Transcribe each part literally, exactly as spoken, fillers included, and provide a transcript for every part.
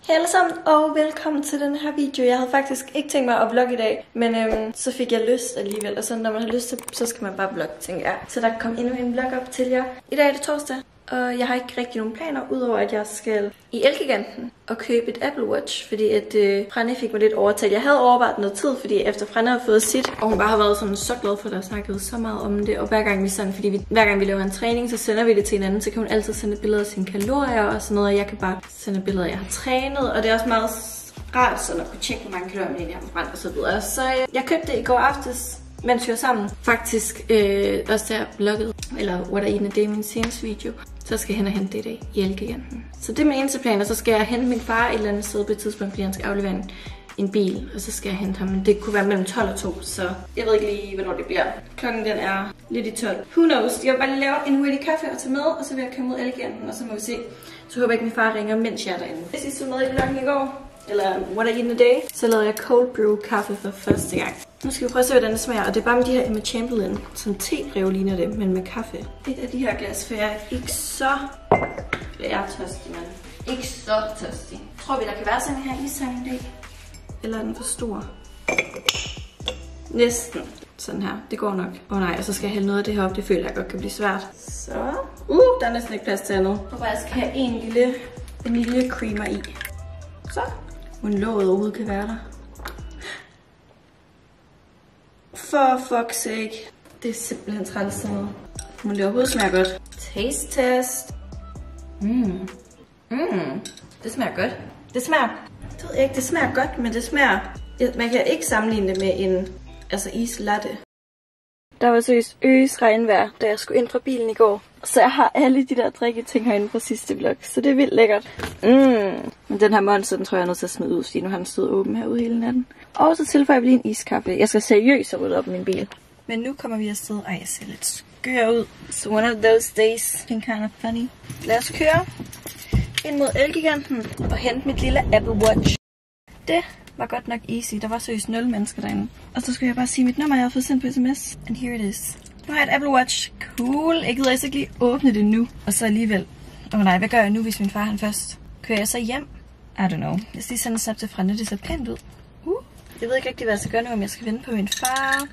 Hej alle sammen, og velkommen til den her video. Jeg havde faktisk ikke tænkt mig at vlogge i dag, men øhm, så fik jeg lyst alligevel. Og så når man har lyst til, så skal man bare vlogge, tænker jeg. Så der kom endnu en vlog op til jer. I dag er det torsdag, og jeg har ikke rigtig nogen planer, udover at jeg skal i Elgiganten og købe et Apple Watch. Fordi at øh, Franne fik mig lidt overtalt. Jeg havde overvejet noget tid, fordi efter Franne havde fået sit, og hun bare har været sådan så glad for, at der snakket så meget om det. Og hver gang vi sådan, fordi vi, hver gang vi laver en træning, så sender vi det til hinanden, så kan hun altid sende billeder af sine kalorier og sådan noget. Og jeg kan bare sende billeder, jeg har trænet, og det er også meget rart sådan at kunne tjekke, hvor mange kalorier jeg har forbrændt og så videre. Så øh, jeg købte det i går aftes, mens vi var sammen. Faktisk øh, også der vlogget, eller what I eat in a day, min seneste video. Så skal jeg hen og hente det i dag i Elgiganten. Så det er min eneste plan, og så skal jeg hente min far et eller andet sted på et tidspunkt, fordi han skal aflevere en, en bil, og så skal jeg hente ham. Men det kunne være mellem tolv og to, så jeg ved ikke lige, hvornår det bliver. Klokken den er lidt i tolv. Who knows? Jeg vil bare lige lave en hurtig kaffe og tage med, og så vil jeg komme ud Elgiganten, og så må vi se. Så håber jeg ikke, min far ringer, mens jeg er derinde. Hvis I så med i vloggen i går, eller what I eat in a day, så lavede jeg cold brew kaffe for første gang. Nu skal vi prøve at se, hvordan det smager, og det er bare med de her Emma Chamberlain. Sådan te-brev ligner det, men med kaffe. Et af de her glas, for jeg er ikke så... Jeg er tørstig, mand. Ikke så tørstig. Tror vi, der kan være sådan her ishang i dag? Eller er den for stor? Næsten. Sådan her. Det går nok. Åh oh, nej, og så skal jeg hælde noget af det her op. Det føler jeg godt kan blive svært. Så. Uh, der er næsten ikke plads til andet. Og bare jeg skal have en lille vanilje-creamer i. Så. Hun låget overhovedet kan være der. For fuck's sake. Det er simpelthen træls sådan noget. Men det overhovedet smager godt. Taste test. Mmm. Mmm. Det smager godt. Det smager... Det ved jeg ikke, det smager godt, men det smager... Man kan ikke sammenligne det med en... Altså islatte. Der var seriøst øs regnvejr, da jeg skulle ind fra bilen i går. Så jeg har alle de der drikketing herinde fra sidste vlog. Så det er vildt lækkert. Mm. Men den her monster, den tror jeg er nødt til at smide ud, fordi nu har den stået åben herude hele natten. Og så tilføjer vi lige en iskaffe. Jeg skal seriøst have ryddet op min bil. Men nu kommer vi afsted. Ej, jeg ser lidt skør ud. So one of those days. Been kind of funny. Lad os køre ind mod Elgiganten og hente mit lille Apple Watch. Det var godt nok easy. Der var seriøst nul mennesker derinde. Og så skulle jeg bare sige mit nummer, jeg har fået sendt på sms. And here it is. Nu har jeg et Apple Watch. Cool. Jeg gider altså ikke lige åbne det nu. Og så alligevel. Åh oh, nej, hvad gør jeg nu, hvis min far han først? Kører jeg så hjem? I don't know. Jeg skal lige sende en snap til Franne. Det ser pænt ud. Uh. Jeg ved ikke rigtig, hvad jeg skal gøre nu, om jeg skal vente på min far.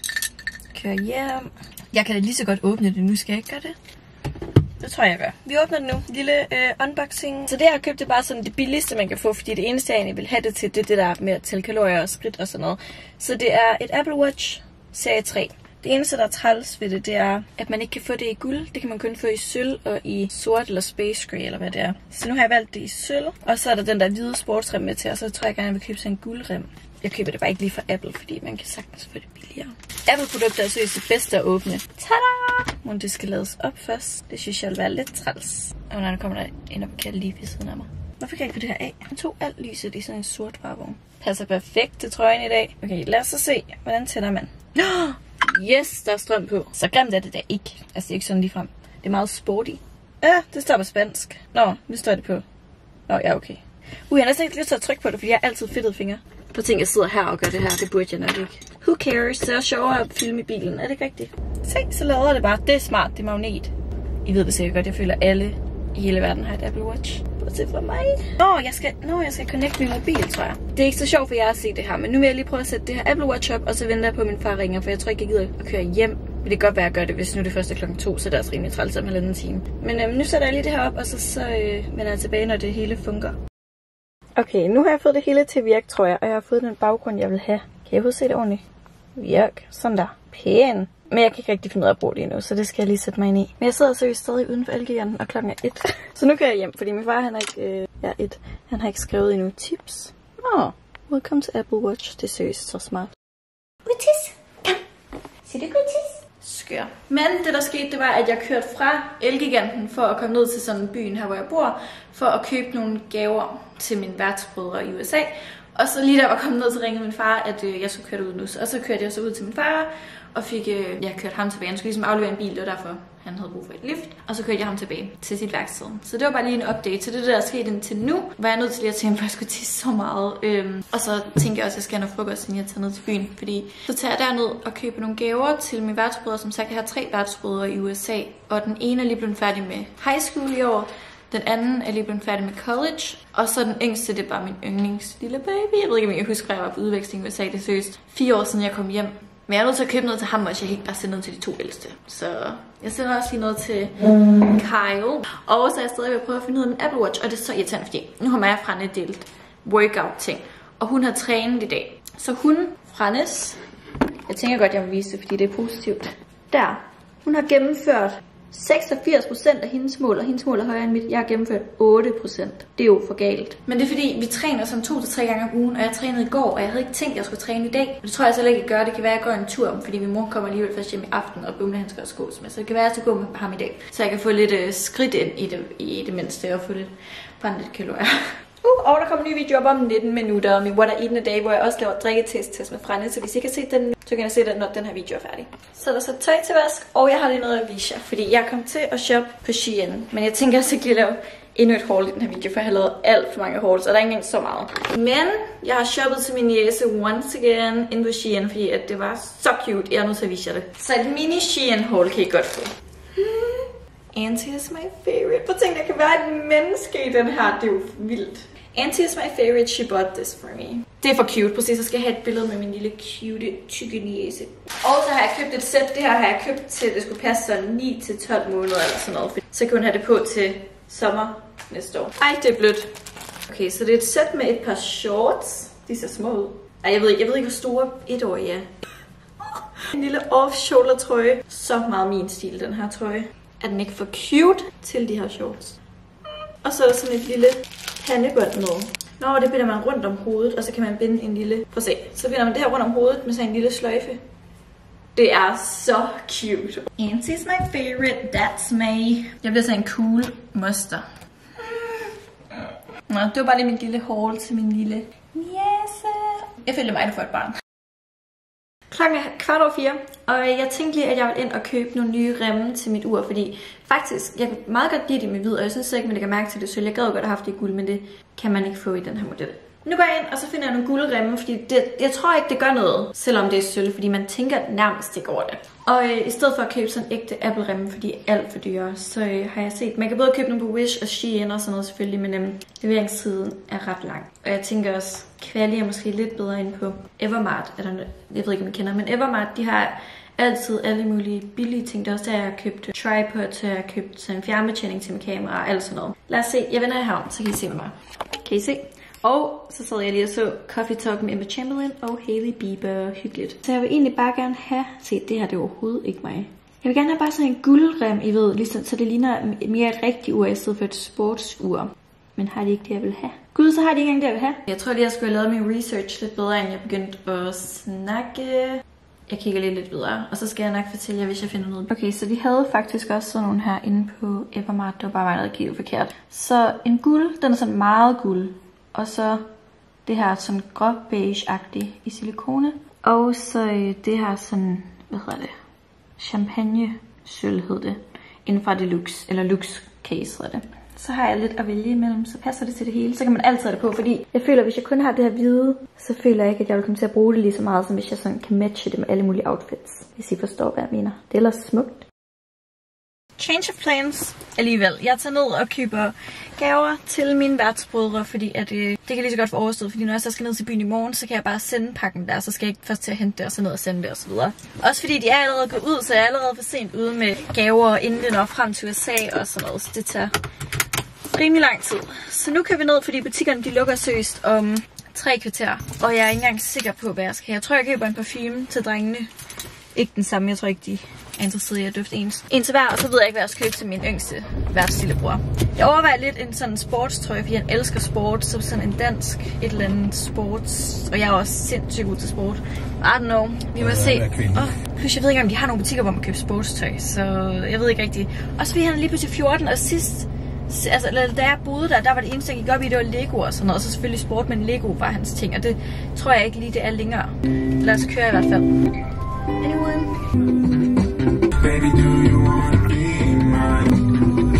Køre hjem. Jeg kan da lige så godt åbne det nu. Skal jeg ikke gøre det? Det tror jeg, jeg gør. Vi åbner det nu. Lille øh, unboxing. Så det her købte bare sådan det billigste, man kan få, fordi det eneste, jeg egentlig vil have det til, det er det der med at tælle kalorier og sprit og sådan noget. Så det er et Apple Watch serie tre. Det eneste, der er træls ved det, det er, at man ikke kan få det i guld. Det kan man kun få i sølv og i sort eller space gray, eller hvad det er. Så nu har jeg valgt det i sølv. Og så er der den der hvide sportsrem med til, og så tror jeg gerne, jeg vil købe sådan en guldrem. Jeg køber det bare ikke lige fra Apple, fordi man kan sagtens få det billigere. Apple-produkter er seriøst det bedste at åbne. Tada! Men det skal lades op først. Det synes jeg vil være lidt træls. Og når der kommer der en og parkerer lige ved siden af mig. Hvorfor kan jeg ikke få det her af? Han tog alt lyset i sådan en sort varevogn. Passer perfekt til trøjen i dag. Okay, lad os så se, hvordan tænder man. Yes, der er strøm på. Så grimt er det da ikke. Altså det er ikke sådan lige frem. Det er meget sporty. Ja, det står på spansk. Nå, nu står det på. Nå, ja, okay. Ui, jeg har næsten ikke lyst til at trykke på det, fordi jeg har altid fedtede fingre. På ting, jeg sidder her og gør det her, det burde jeg nok ikke. Who cares? Det er sjovere at filme i bilen, er det ikke rigtigt? Se, så lader det bare. Det er smart, det er magnet. I ved det sikkert godt, jeg føler alle i hele verden har et Apple Watch. Bortset fra mig. Nå, jeg skal, nå, jeg skal connecte min mobil, tror jeg. Det er ikke så sjovt for jer at se det her, men nu vil jeg lige prøve at sætte det her Apple Watch op, og så venter jeg på, at min far ringer, for jeg tror ikke, jeg gider at køre hjem. Men det kan godt være, at jeg gør det, hvis nu det først er klokken to, så det er også rimelig træls om halvanden time. Men øhm, nu sætter jeg lige det her op, og så, så øh, vender jeg tilbage, når det hele fungerer. Okay, nu har jeg fået det hele til at virke, tror jeg, og jeg har fået den baggrund, jeg vil have. Kan jeg prøve at se det ordentligt? Virk. Sådan der. Pæn. Men jeg kan ikke rigtig finde ud af at bruge det endnu, så det skal jeg lige sætte mig ind i. Men jeg sidder seriøst stadig uden for Elgiganten, og klokken er et. Så nu kører jeg hjem, fordi min far, han har ikke, øh, ja, et. Han har ikke skrevet endnu tips. Åh, oh, welcome to Apple Watch. Det er seriøst så smart. Gutis. Kom. Siger du gutis? Skør. Men det der skete, det var, at jeg kørte fra Elgiganten for at komme ned til sådan byen her, hvor jeg bor, for at købe nogle gaver til mine værtsbrødre i U S A. Og så lige da jeg var kommet ned, så ringede min far, at øh, jeg skulle køre ud nu. Og så kørte jeg så ud til min far, og fik øh, jeg kørt ham tilbage. Han skulle ligesom aflevere en bil, det var derfor, han havde brug for et lift. Og så kørte jeg ham tilbage til sit værksted. Så det var bare lige en update til det, der er sket indtil nu. Var jeg nødt til lige at tænke, for jeg skulle tisse så meget. Øhm, og så tænkte jeg også, at jeg skal have noget frokost, inden jeg tager ned til byen. Fordi så tager jeg derned og køber nogle gaver til mine værtsbrødre. Som sagt, jeg har tre værtsbrødre i U S A. Og den ene er lige blevet færdig med high school i år. Den anden er lige blevet færdig med college. Og så den yngste, det er bare min yndlings lille baby. Jeg ved ikke, om jeg kan huske, at jeg var på udveksling i U S A. Det er seriøst fire år siden, jeg kom hjem. Men jeg er nødt til at købe noget til ham, og jeg kan ikke bare sende noget til de to ældste. Så jeg sender også lige noget til Kyle. Og så er jeg stadig ved at prøve at finde ud af min Apple Watch. Og det er så irriterende, fordi nu har mig og Franne delt workout-ting. Og hun har trænet i dag. Så hun, Frannes, jeg tænker godt, jeg må vise det, fordi det er positivt. Der. Hun har gennemført seksogfirs procent af hendes mål, og hendes mål er højere end mit. Jeg har gennemført otte procent. Det er jo for galt. Men det er fordi, vi træner som to til tre gange om ugen, og jeg trænede i går, og jeg havde ikke tænkt, at jeg skulle træne i dag. Og det tror jeg selv ikke, at gøre. Det kan være, at jeg går en tur, fordi min mor kommer alligevel først hjem i aften, og Bumle han skal også gås med. Så det kan være, at jeg skal gå med ham i dag. Så jeg kan få lidt uh, skridt ind i det, i det mindste, og få lidt brændt lidt kalorier. Uh, og der kommer en ny video op om nitten minutter med What I Eat in a Day, hvor jeg også laver drikketest-test med Franne. Så hvis I ikke har set den, så kan jeg se den, når den her video er færdig. Så er der så tøj til vask, og jeg har lige noget at vise jer, fordi jeg kom til at shoppe på Shein. Men jeg tænker også ikke lige at lave endnu et haul i den her video, for jeg har lavet alt for mange hauls, og der er ikke engang så meget. Men jeg har shoppet til min jæse once again inde på Shein, fordi at det var så cute. Jeg er nødt til at vise jer det. Så et mini Shein haul kan I godt få. Auntie is my favorite. Prøv at tænke, der kan være et menneske i den her. Det er jo vildt. Auntie is my favorite, she bought this for me. Det er for cute. Præcis, så skal jeg have et billede med min lille cute, tykke niece. Og så har jeg købt et sæt. Det her har jeg købt til, at det skulle passe sådan ni til tolv måneder eller sådan noget. Så kan hun have det på til sommer næste år. Ej, det er blødt. Okay, så det er et sæt med et par shorts. De ser små ud. Ej, jeg ved ikke, jeg ved ikke hvor store etårige er. En lille off-shoulder trøje. Så meget min stil, den her trøje. Er den ikke for cute til de her shorts? Og så er der sådan et lille pandebånd med. Nå, det binder man rundt om hovedet, og så kan man binde en lille... Prøv at se. Så binder man det her rundt om hovedet med sådan en lille sløjfe. Det er så cute. Auntie's my favorite, that's me. Jeg bliver sådan en cool moster. Nå, det var bare lige min lille haul til min lille niece. Jeg føler mig, at få et barn. Klokken er kvart over fire, og jeg tænkte lige, at jeg ville ind og købe nogle nye remme til mit ur, fordi faktisk, jeg kan meget godt lide det med hvid, og jeg synes ikke, man lægger mærke til det sølv. Jeg gad godt have haft det i guld, men det kan man ikke få i den her model. Nu går jeg ind, og så finder jeg nogle guldremme, fordi det, jeg tror ikke, det gør noget, selvom det er sølv, fordi man tænker nærmest ikke over det. Og øh, i stedet for at købe sådan ægte Apple-remme, fordi de er alt for dyre, så øh, har jeg set, man kan både købe nogle på Wish og Shein og sådan noget selvfølgelig, men øh, leveringstiden er ret lang. Og jeg tænker også, kvalitet er måske lidt bedre end på Evermart. Eller, jeg ved ikke, om I kender, men Evermart, de har altid alle mulige billige ting. Det er også der, jeg har købt tripod, så jeg har købt sådan en fjernbetjening til min kamera og alt sådan noget. Lad os se, jeg vender jer herom, så kan I se med mig. Kan I se? Og så sad jeg lige og så Coffee Talk med Emma Chamberlain og Hailey Bieber. Hyggeligt. Så jeg vil egentlig bare gerne have... Se, det her det er overhovedet ikke mig. Jeg vil gerne have bare sådan en guldrem, I ved, ligesom, så det ligner mere et rigtigt ur i stedet for et sportsur. Men har de ikke det, jeg vil have? Gud, så har de ikke engang det, jeg vil have. Jeg tror lige, jeg skulle have lavet min research lidt bedre, end jeg begyndte at snakke. Jeg kigger lige lidt videre, og så skal jeg nok fortælle jer, hvis jeg finder noget. Okay, så de havde faktisk også sådan nogle her inde på Evermart. Det var bare mig, der havde kigget forkert. Så en guld, den er sådan meget guld. Og så det her sådan gråt beige-agtigt i silikone. Og så det her sådan, hvad hedder det? Champagne sølv hed det. Inden fra Deluxe, eller Lux Case hedder det. Så har jeg lidt at vælge imellem, så passer det til det hele. Så kan man altid have det på, fordi jeg føler, at hvis jeg kun har det her hvide, så føler jeg ikke, at jeg vil komme til at bruge det lige så meget, som hvis jeg sådan kan matche det med alle mulige outfits. Hvis I forstår, hvad jeg mener. Det er ellers smukt. Change of plans alligevel. Jeg tager ned og køber gaver til mine værtsbrødre, fordi at, øh, det kan lige så godt få overstået, fordi når jeg så skal ned til byen i morgen, så kan jeg bare sende pakken der, så skal jeg ikke først til at hente det og så ned og sende det og så videre. Også fordi de er allerede gået ud, så jeg er allerede for sent ude med gaver, inden det når frem til U S A og sådan noget, så det tager rimelig lang tid. Så nu kan vi ned, fordi butikkerne de lukker seriøst om tre kvarter, og jeg er ikke engang sikker på, hvad jeg skal have. Jeg tror, jeg køber en parfume til drengene. Ikke den samme, jeg tror ikke, de er interesseret i at dufte ens. En til hver, og så ved jeg ikke, hvad jeg skal købe til min yngste værtslillebror. Jeg overvejer lidt en sådan sportstrøje, fordi han elsker sport, så sådan en dansk et eller andet sports, og jeg er også sindssygt god til sport. I don't know, vi må se. Og plus jeg ved ikke, om de har nogle butikker, hvor man køber sportstøj, så jeg ved ikke rigtigt. Og så vil han lige pludselig fjorten, og sidst, altså da jeg boede der, der var det eneste, jeg gik op i, det var Lego og sådan noget, og så selvfølgelig sport, men Lego var hans ting, og det tror jeg ikke lige, det er længere. Lad os køre i hvert fald. Anyone? Baby, do you wanna be mine?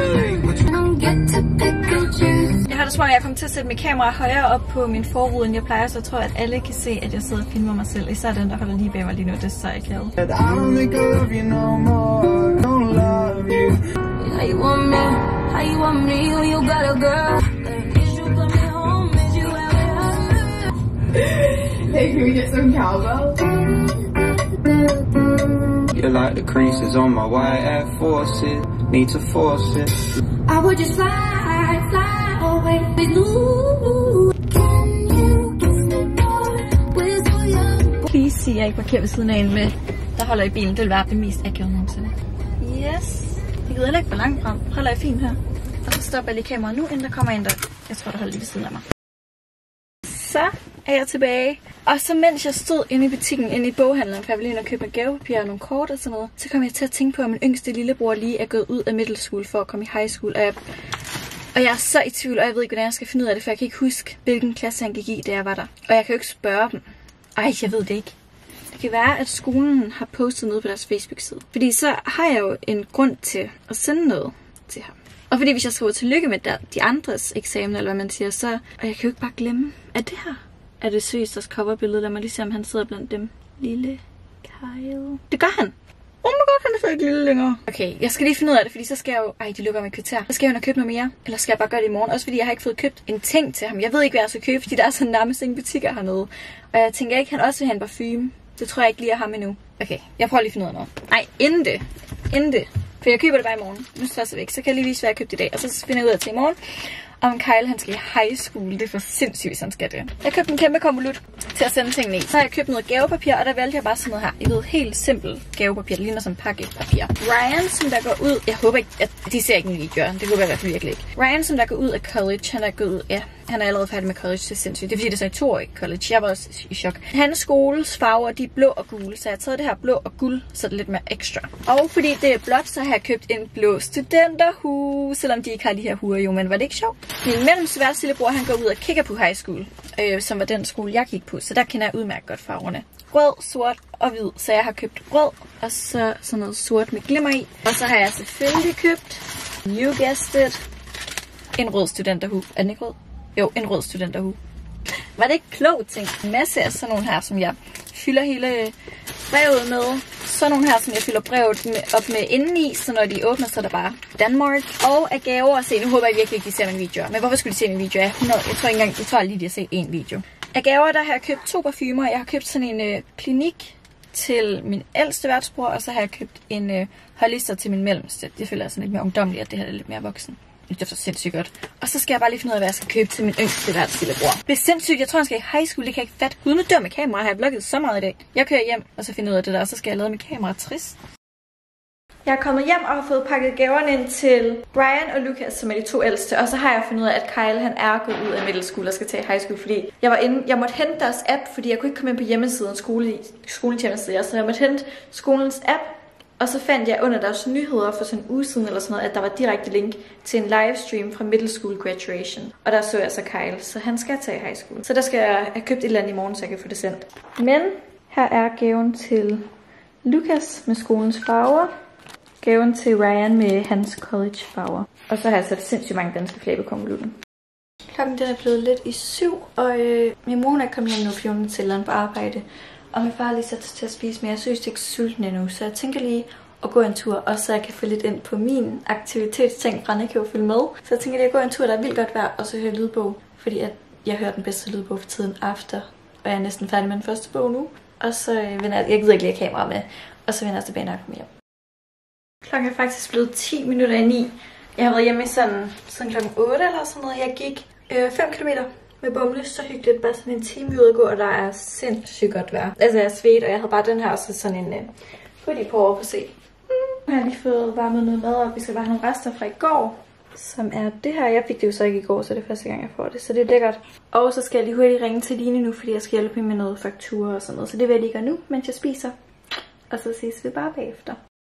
Jeg har det som om, jeg kommer til at sætte mit kamera højere op på min forrude, end jeg plejer, så jeg tror, at alle kan se, at jeg sidder og filmer mig selv. Især den, der holder lige bag mig lige nu, det er så akavet. How you want me? How you want me when you got a girl? Is you coming home? Is you Hey, can we get some cowbell? You're like the creases on my white Air Forces. Need to force it. I would just fly, fly away with you. Can you kiss me more? We're so young. Please sig, jeg ikke parkerer ved siden af en med, der holder i bilen. Det vil være det mest akavet nogensinde. Yes. Jeg gider heller ikke for langt frem. Holder jeg fint her. Og så stopper jeg lige kameraet nu, inden der kommer en, der jeg tror, der holder lige ved siden af mig. Så er jeg tilbage. Og så mens jeg stod inde i butikken, inde i boghandleren, for jeg ville ind og købe noget gavepapir og nogle kort og sådan noget, så kom jeg til at tænke på, at min yngste lillebror lige er gået ud af middle school for at komme i high school. Og jeg, og jeg er så i tvivl, og jeg ved ikke, hvordan jeg skal finde ud af det, for jeg kan ikke huske, hvilken klasse han gik i, da jeg var der. Og jeg kan jo ikke spørge dem. Ej, jeg ved det ikke. Det kan være, at skolen har postet noget på deres Facebook-side. Fordi så har jeg jo en grund til at sende noget til ham. Og fordi hvis jeg skriver tillykke med der, de andres eksamen, eller hvad man siger, så... Og jeg kan jo ikke bare glemme, at det her er det søgeste coverbillede. Lad mig lige se, om han sidder blandt dem. Lille Kyle. Det gør han! Oh my god, han er så ikke lille længere. Okay, jeg skal lige finde ud af det, fordi så skal jeg jo... Ej, de lukker mig kvarter. Så skal jeg jo nok købe noget mere. Eller skal jeg bare gøre det i morgen? Også fordi jeg har ikke fået købt en ting til ham. Jeg ved ikke, hvad jeg skal købe, fordi der er så nærmest ingen butikker hernede. Og jeg tænker ikke, han også vil have en parfume. Det tror jeg ikke lige er ham endnu. Okay, jeg prøver lige at finde ud af noget. Nej, inden det. Inden det. For jeg køber det bare i morgen. Nu stresser jeg væk. Så kan jeg lige vise, hvad jeg købte i dag. Og så finder jeg ud af til i morgen, om Kyle han skal i high school. Det er for sindssygt, hvis han skal det. Jeg købte en kæmpe konvolut til at sende tingene i. Så har jeg købt noget gavepapir, og der valgte jeg bare sådan noget her. I ved, helt simpelt gavepapir. Det ligner som pakkepapir. Ryan, som der går ud... Jeg håber ikke, at de ser ikke en video. Det håber jeg i hvert fald virkelig ikke. Ryan, som der går ud af college. Han er gået ud... Ja, han er allerede færdig med college. Det er sindssygt. Det er fordi, det er så i toårig college. Jeg var også i chok. Hans skoles farver, de er blå og gule. Så jeg har taget det her blå og guld, så det er lidt mere ekstra. Og fordi det er blåt, så har jeg købt en blå studenterhue. Selvom de ikke har de her huer jo, men var det ikke sjovt? Min mellemste værste lillebror, han går ud og kigger på high school, øh, som var den skole, jeg gik på. Så der kender jeg udmærket godt farverne. Rød, sort og hvid. Så jeg har købt rød, og så sådan noget sort med glimmer i. Og så har jeg selvfølgelig købt, you guessed it, en rød studenterhue. Er den ikke rød? Jo, en rød studenterhue. Var det ikke klogt ting? En masse af sådan nogle her, som jeg fylder hele brevet med. Sådan nogle her, som jeg fylder brevet med, op med indeni, så når de åbner, så er der bare Danmark. Og af gaver at se. Nu håber jeg virkelig ikke, de ser mine videoer. Men hvorfor skulle de se mine videoer? Jeg, hundrede, jeg tror ikke engang, jeg tror lige, de har set én video. Af gaver, der har jeg købt to parfumer. Jeg har købt sådan en øh, klinik til min ældste værtsbror, og så har jeg købt en øh, hollister til min mellemste. Det føler jeg sådan lidt mere ungdomligt, at det her er lidt mere voksen. Det er så sindssygt godt. Og så skal jeg bare lige finde ud af, hvad jeg skal købe til min yngste værtslillebror. Det er sindssygt. Jeg tror, han skal i high school. Det kan jeg ikke fatte. Gud, nu dør med kamera. Har jeg vlogget så meget i dag. Jeg kører hjem, og så finder ud af det der. Og så skal jeg lade mit kamera trist. Jeg er kommet hjem og har fået pakket gaverne ind til Brian og Lucas, som er de to ældste. Og så har jeg fundet ud af, at Kyle han er gået ud af middle school og skal tage high school. Fordi jeg var inde, jeg måtte hente deres app, fordi jeg kunne ikke komme ind på hjemmesiden, skole, skolens hjemmeside. Så jeg måtte hente skolens app. Og så fandt jeg under deres nyheder for sådan en uge siden eller sådan noget, at der var direkte link til en livestream fra middle school graduation. Og der så jeg så Kyle, så han skal tage high school. Så der skal jeg have købt et eller andet i morgen, så jeg kan få det sendt. Men her er gaven til Lucas med skolens farver. Gaven til Ryan med hans college farver. Og så har jeg sat sindssygt mange danske flag på konvolutten. Klokken den er blevet lidt i syv, og øh, min mor er kommet hjem nu, fordi hun er til på arbejde. Og min far er lige sat til at spise, men jeg synes ikke sulten endnu, så jeg tænker lige at gå en tur, og så jeg kan få lidt ind på min aktivitetsting, fra jeg kan jo følge med. Så jeg tænker lige at gå en tur, der er vildt godt vejr, og så høre lydbog, fordi at jeg hører den bedste lydbog for tiden After, og jeg er næsten færdig med den første bog nu. Og så vender jeg, jeg gider ikke lige have kamera med, og så vender jeg tilbage, når jeg kommer hjem. Klokken er faktisk blevet ti minutter i ni. Jeg har været hjemme sådan, sådan klokken otte eller sådan noget. Jeg gik øh, fem kilometer. Med bumle, så hyggeligt, bare sådan en time ude at gå, og der er sindssygt godt vejr. Altså jeg er svedt, og jeg havde bare den her, og så sådan en uh, hoodie på over på se. Mm. Jeg har lige fået varmet noget mad op. Vi skal bare have nogle rester fra i går, som er det her. Jeg fik det jo så ikke i går, så det er første gang, jeg får det, så det er lækkert. Og så skal jeg lige hurtigt ringe til Line nu, fordi jeg skal hjælpe hende med noget faktura og sådan noget. Så det vil jeg lige gøre nu, mens jeg spiser. Og så ses vi bare bagefter.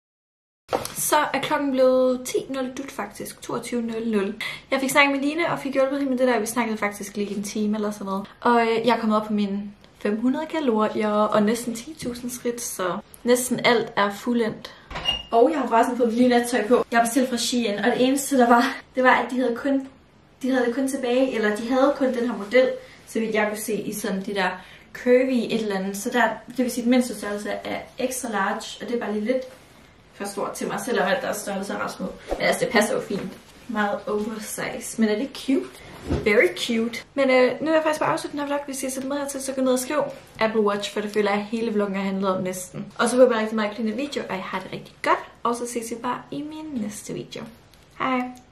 Så er klokken blevet ti nul dut faktisk, toogtyve nul nul. Jeg fik snakket med Line og fik hjulpet hende med det der. Vi snakkede faktisk lige en time eller sådan noget. Og øh, jeg er kommet op på mine fem hundrede kalorier og næsten ti tusind skridt, så næsten alt er fuldendt. Og jeg har forresten fået lige nattøj på. Jeg har bestilt fra Shein, og det eneste der var, det var at de havde kun, de havde det kun tilbage, eller de havde kun den her model, så vidt jeg kunne se i sådan de der curvy et eller andet. Så der, det vil sige, at den mindste størrelse er extra large, og det er bare lige lidt for stort til mig, selvom at der er størrelse ret små. Men altså, det passer jo fint. Meget oversized. Men er det cute? Very cute. Men øh, nu er jeg faktisk på afslutte den her vlog. Hvis I har set med hertil, så gå ned og skriv Apple Watch, for det føler jeg, at hele vloggen har handlet om næsten. Og så håber jeg rigtig meget på den her video, og jeg har det rigtig godt. Og så ses vi bare i min næste video. Hej!